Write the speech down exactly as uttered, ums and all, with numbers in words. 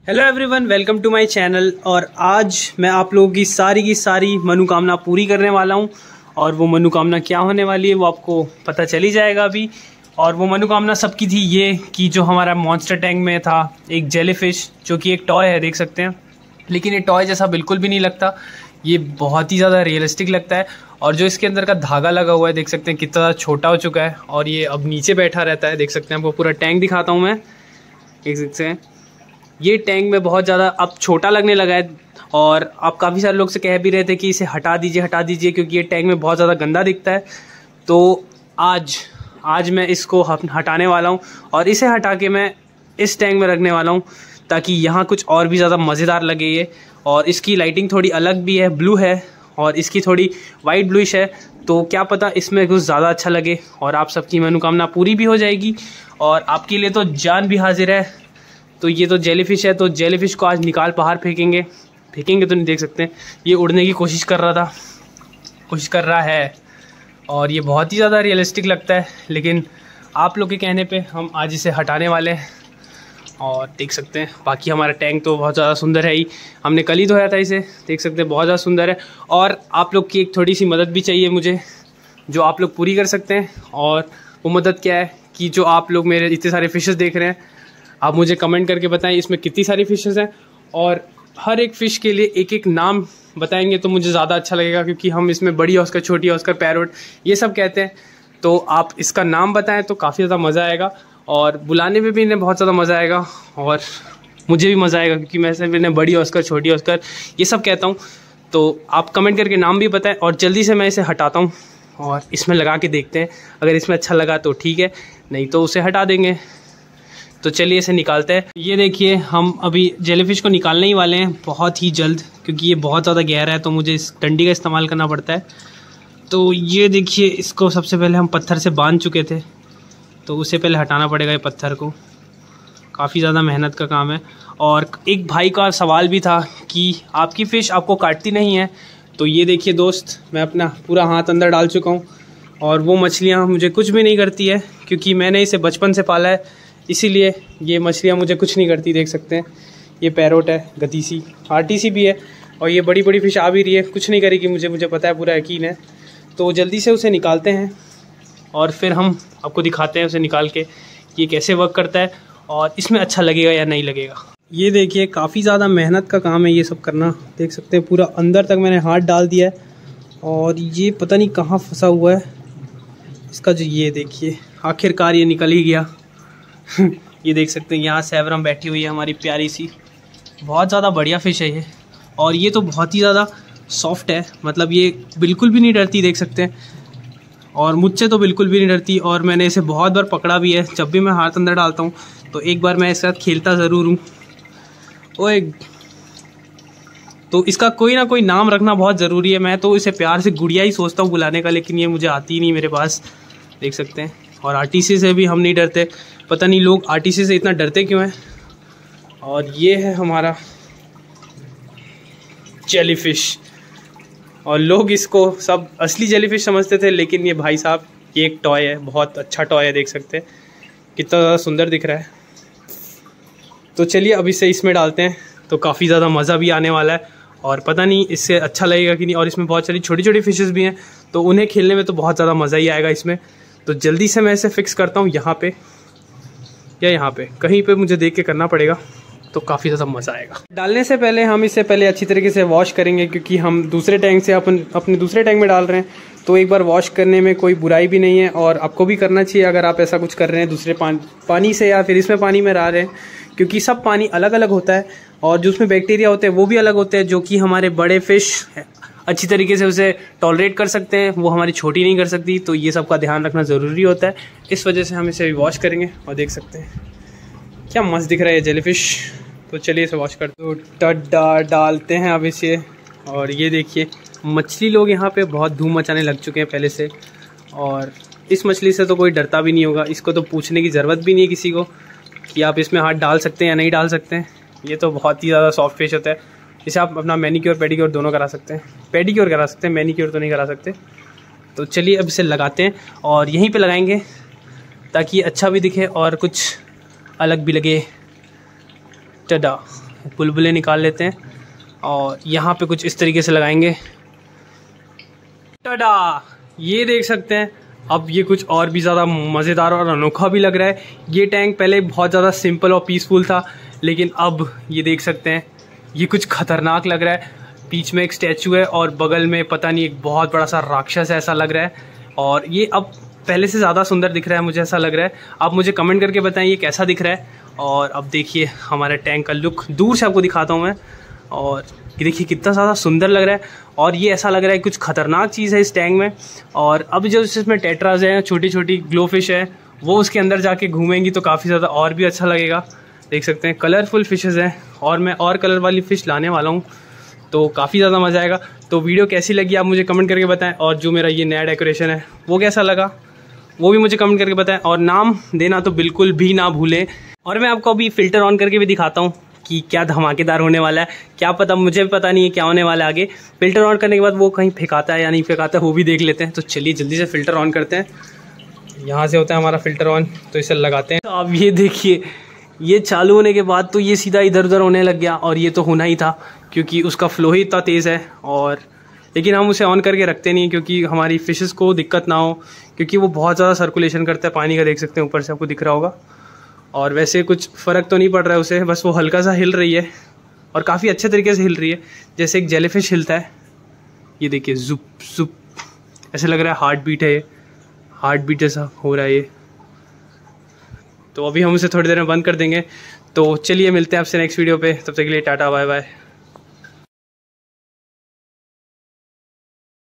Hello everyone, welcome to my channel. और आज मैं आप लोगों की सारी की सारी मनोकामना पूरी करने वाला हूं। और वो मनोकामना क्या होने वाली है वो आपको पता चल ही जाएगा अभी। और वो मनोकामना सबकी थी ये कि जो हमारा मॉन्स्टर टैंक में था एक जेलीफिश, जो कि एक टॉय है, देख सकते हैं। लेकिन ये टॉय जैसा बिल्कुल भी नहीं लगता, ये बहुत ही ज़्यादा रियलिस्टिक लगता है। और जो इसके अंदर का धागा लगा हुआ है, देख सकते हैं कितना ज़्यादा छोटा हो चुका है। और ये अब नीचे बैठा रहता है, देख सकते हैं। आपको पूरा टैंक दिखाता हूँ मैं, देख सकते हैं। ये टैंक में बहुत ज़्यादा अब छोटा लगने लगा है। और आप काफ़ी सारे लोग से कह भी रहे थे कि इसे हटा दीजिए हटा दीजिए क्योंकि ये टैंक में बहुत ज़्यादा गंदा दिखता है। तो आज आज मैं इसको हटाने वाला हूँ और इसे हटा के मैं इस टैंक में रखने वाला हूँ, ताकि यहाँ कुछ और भी ज़्यादा मज़ेदार लगे ये। और इसकी लाइटिंग थोड़ी अलग भी है, ब्लू है और इसकी थोड़ी वाइट ब्लूइश है। तो क्या पता इसमें कुछ ज़्यादा अच्छा लगे और आप सबकी मनोकामना पूरी भी हो जाएगी और आपके लिए तो जान भी हाजिर है। तो ये तो जेलीफिश है, तो जेलीफिश को आज निकाल बाहर फेंकेंगे फेंकेंगे तो नहीं, देख सकते हैं ये उड़ने की कोशिश कर रहा था कोशिश कर रहा है और ये बहुत ही ज़्यादा रियलिस्टिक लगता है। लेकिन आप लोग के कहने पे हम आज इसे हटाने वाले हैं। और देख सकते हैं बाकी हमारा टैंक तो बहुत ज़्यादा सुंदर है ही, हमने कल ही धोया था इसे, देख सकते हैं बहुत ज़्यादा सुंदर है। और आप लोग की एक थोड़ी सी मदद भी चाहिए मुझे, जो आप लोग पूरी कर सकते हैं। और वो मदद क्या है कि जो आप लोग मेरे इतने सारे फिशेस देख रहे हैं, आप मुझे कमेंट करके बताएं इसमें कितनी सारी फिशेस हैं। और हर एक फ़िश के लिए एक एक नाम बताएंगे तो मुझे ज़्यादा अच्छा लगेगा, क्योंकि हम इसमें बड़ी ऑस्कर, छोटी ऑस्कर, पैरोट ये सब कहते हैं। तो आप इसका नाम बताएं तो काफ़ी ज़्यादा मज़ा आएगा और बुलाने में भी इन्हें बहुत ज़्यादा मज़ा आएगा और मुझे भी मज़ा आएगा, क्योंकि मैं सिर्फ इन्हें बड़ी ऑस्कर, छोटी ऑस्कर ये सब कहता हूँ। तो आप कमेंट करके नाम भी बताएं और जल्दी से मैं इसे हटाता हूँ और इसमें लगा के देखते हैं। अगर इसमें अच्छा लगा तो ठीक है, नहीं तो उसे हटा देंगे। तो चलिए इसे निकालते हैं। ये देखिए हम अभी जेलीफिश को निकालने ही वाले हैं बहुत ही जल्द, क्योंकि ये बहुत ज़्यादा गहरा है तो मुझे इस डंडी का इस्तेमाल करना पड़ता है। तो ये देखिए, इसको सबसे पहले हम पत्थर से बांध चुके थे, तो उसे पहले हटाना पड़ेगा ये पत्थर को। काफ़ी ज़्यादा मेहनत का काम है। और एक भाई का सवाल भी था कि आपकी फ़िश आपको काटती नहीं है। तो ये देखिए दोस्त, मैं अपना पूरा हाथ अंदर डाल चुका हूँ और वो मछलियाँ मुझे कुछ भी नहीं करती है, क्योंकि मैंने इसे बचपन से पाला है, इसीलिए ये मछलियाँ मुझे कुछ नहीं करती। देख सकते हैं ये पैरोट है, गतीसी, आरटीसी भी है और ये बड़ी बड़ी फिश आ भी रही है, कुछ नहीं करेगी मुझे मुझे पता है, पूरा यकीन है। तो जल्दी से उसे निकालते हैं और फिर हम आपको दिखाते हैं उसे निकाल के ये कैसे वर्क करता है और इसमें अच्छा लगेगा या नहीं लगेगा। ये देखिए काफ़ी ज़्यादा मेहनत का काम है ये सब करना, देख सकते हैं पूरा अंदर तक मैंने हाथ डाल दिया है और ये पता नहीं कहाँ फंसा हुआ है इसका। जो ये देखिए आखिरकार ये निकल ही गया। ये देख सकते हैं यहाँ सैवरम बैठी हुई है हमारी प्यारी सी, बहुत ज़्यादा बढ़िया फ़िश है ये। और ये तो बहुत ही ज़्यादा सॉफ्ट है, मतलब ये बिल्कुल भी नहीं डरती, देख सकते हैं। और मुझसे तो बिल्कुल भी नहीं डरती और मैंने इसे बहुत बार पकड़ा भी है। जब भी मैं हाथ अंदर डालता हूँ तो एक बार मैं इसके साथ खेलता ज़रूर हूँ। ओए, तो इसका कोई ना कोई नाम रखना बहुत ज़रूरी है। मैं तो इसे प्यार से गुड़िया ही सोचता हूँ बुलाने का, लेकिन ये मुझे आती ही नहीं मेरे पास, देख सकते हैं। और आरटीसी से भी हम नहीं डरते, पता नहीं लोग आरटीसी से इतना डरते क्यों हैं। और ये है हमारा जेलीफिश, और लोग इसको सब असली जेलीफिश समझते थे, लेकिन ये भाई साहब ये एक टॉय है, बहुत अच्छा टॉय है, देख सकते हैं कितना ज़्यादा सुंदर दिख रहा है। तो चलिए अब इसे इसमें डालते हैं, तो काफ़ी ज़्यादा मज़ा भी आने वाला है और पता नहीं इससे अच्छा लगेगा कि नहीं। और इसमें बहुत सारी छोटी छोटी फिशेस भी हैं, तो उन्हें खेलने में तो बहुत ज़्यादा मज़ा ही आएगा इसमें। तो जल्दी से मैं इसे फिक्स करता हूँ यहाँ पे या यहाँ पे, कहीं पे मुझे देख के करना पड़ेगा, तो काफ़ी ज़्यादा मज़ा आएगा। डालने से पहले हम इसे पहले अच्छी तरीके से वॉश करेंगे, क्योंकि हम दूसरे टैंक से अपन अपने दूसरे टैंक में डाल रहे हैं। तो एक बार वॉश करने में कोई बुराई भी नहीं है और आपको भी करना चाहिए अगर आप ऐसा कुछ कर रहे हैं दूसरे पानी पानी से या फिर इसमें पानी में रह रहे हैं, क्योंकि सब पानी अलग अलग होता है और जो उसमें बैक्टीरिया होते हैं वो भी अलग होते हैं, जो कि हमारे बड़े फिश अच्छी तरीके से उसे टॉलरेट कर सकते हैं, वो हमारी छोटी नहीं कर सकती। तो ये सब का ध्यान रखना ज़रूरी होता है, इस वजह से हम इसे भी वॉश करेंगे। और देख सकते हैं क्या मस्त दिख रहा है जेलीफिश। तो चलिए इसे वॉश कर दो, टड्डा डालते हैं अब इसे। और ये देखिए मछली लोग यहाँ पे बहुत धूम मचाने लग चुके हैं पहले से, और इस मछली से तो कोई डरता भी नहीं होगा, इसको तो पूछने की ज़रूरत भी नहीं है किसी को कि आप इसमें हाथ डाल सकते हैं या नहीं डाल सकते हैं। ये तो बहुत ही ज़्यादा सॉफ्ट फिश होता है, इसे आप अपना मैनीक्योर पेडिक्योर दोनों करा सकते हैं, पेडिक्योर करा सकते हैं, मैनीक्योर तो नहीं करा सकते। तो चलिए अब इसे लगाते हैं और यहीं पे लगाएंगे ताकि अच्छा भी दिखे और कुछ अलग भी लगे। टडा, बुलबुले निकाल लेते हैं और यहाँ पे कुछ इस तरीके से लगाएंगे। टाडा, ये देख सकते हैं। अब ये कुछ और भी ज़्यादा मज़ेदार और अनोखा भी लग रहा है। ये टैंक पहले बहुत ज़्यादा सिंपल और पीसफुल था, लेकिन अब ये देख सकते हैं ये कुछ खतरनाक लग रहा है। बीच में एक स्टैचू है और बगल में पता नहीं एक बहुत बड़ा सा राक्षस ऐसा लग रहा है, और ये अब पहले से ज़्यादा सुंदर दिख रहा है, मुझे ऐसा लग रहा है। आप मुझे कमेंट करके बताएं ये कैसा दिख रहा है। और अब देखिए हमारे टैंक का लुक दूर से आपको दिखाता हूँ मैं, और ये देखिए कितना ज़्यादा सुंदर लग रहा है। और ये ऐसा लग रहा है कुछ खतरनाक चीज़ है इस टैंक में। और अब जो इसमें टेट्राज हैं, छोटी छोटी ग्लो फिश है, वो उसके अंदर जाके घूमेंगी तो काफ़ी ज़्यादा और भी अच्छा लगेगा। देख सकते हैं कलरफुल फिशेज़ हैं, और मैं और कलर वाली फ़िश लाने वाला हूँ, तो काफ़ी ज़्यादा मज़ा आएगा। तो वीडियो कैसी लगी आप मुझे कमेंट करके बताएं, और जो मेरा ये नया डेकोरेशन है वो कैसा लगा वो भी मुझे कमेंट करके बताएं, और नाम देना तो बिल्कुल भी ना भूलें। और मैं आपको अभी फ़िल्टर ऑन करके भी दिखाता हूँ कि क्या धमाकेदार होने वाला है, क्या पता, मुझे भी पता नहीं है क्या होने वाला है आगे। फ़िल्टर ऑन करने के बाद वो कहीं फेंकाता है या नहीं फेंकाता है वो भी देख लेते हैं। तो चलिए जल्दी से फ़िल्टर ऑन करते हैं। यहाँ से होता है हमारा फ़िल्टर ऑन, तो इसे लगाते हैं। तो अब ये देखिए, ये चालू होने के बाद तो ये सीधा इधर उधर होने लग गया, और ये तो होना ही था क्योंकि उसका फ़्लो ही इतना तेज़ है। और लेकिन हम उसे ऑन करके रखते नहीं क्योंकि हमारी फ़िशेज़ को दिक्कत ना हो, क्योंकि वो बहुत ज़्यादा सर्कुलेशन करता है पानी का, देख सकते हैं ऊपर से आपको दिख रहा होगा। और वैसे कुछ फ़र्क तो नहीं पड़ रहा है उसे, बस वो हल्का सा हिल रही है और काफ़ी अच्छे तरीके से हिल रही है, जैसे एक जेलीफिश हिलता है। ये देखिए जुप जुप, ऐसे लग रहा है हार्ट बीट है, ये हार्ट बीट जैसा हो रहा है ये। तो अभी हम उसे थोड़ी देर में बंद कर देंगे। तो चलिए मिलते हैं आपसे नेक्स्ट वीडियो पे, तब तक के लिए टाटा बाय बाय।